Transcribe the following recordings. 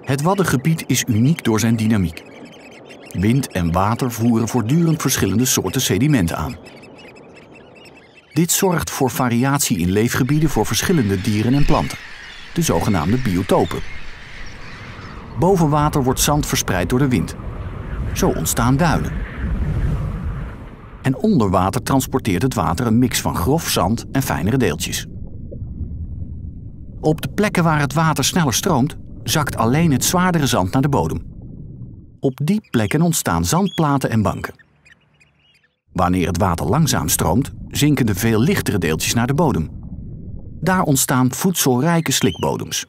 Het Waddengebied is uniek door zijn dynamiek. Wind en water voeren voortdurend verschillende soorten sedimenten aan. Dit zorgt voor variatie in leefgebieden voor verschillende dieren en planten, de zogenaamde biotopen. Boven water wordt zand verspreid door de wind. Zo ontstaan duinen. En onder water transporteert het water een mix van grof zand en fijnere deeltjes. Op de plekken waar het water sneller stroomt, zakt alleen het zwaardere zand naar de bodem. Op die plekken ontstaan zandplaten en banken. Wanneer het water langzaam stroomt, zinken de veel lichtere deeltjes naar de bodem. Daar ontstaan voedselrijke slikbodems.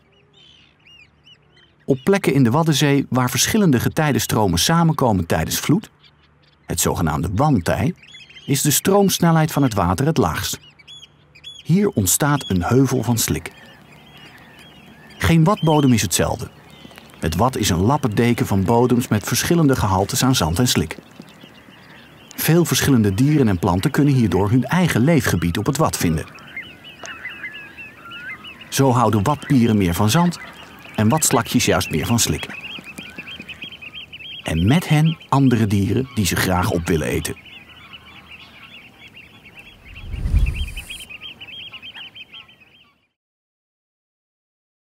Op plekken in de Waddenzee waar verschillende getijdenstromen samenkomen tijdens vloed, het zogenaamde wantij, is de stroomsnelheid van het water het laagst. Hier ontstaat een heuvel van slik. Geen wadbodem is hetzelfde. Het wad is een lappendeken van bodems met verschillende gehaltes aan zand en slik. Veel verschillende dieren en planten kunnen hierdoor hun eigen leefgebied op het wad vinden. Zo houden wadpieren meer van zand en wadslakjes juist meer van slik. En met hen andere dieren die ze graag op willen eten.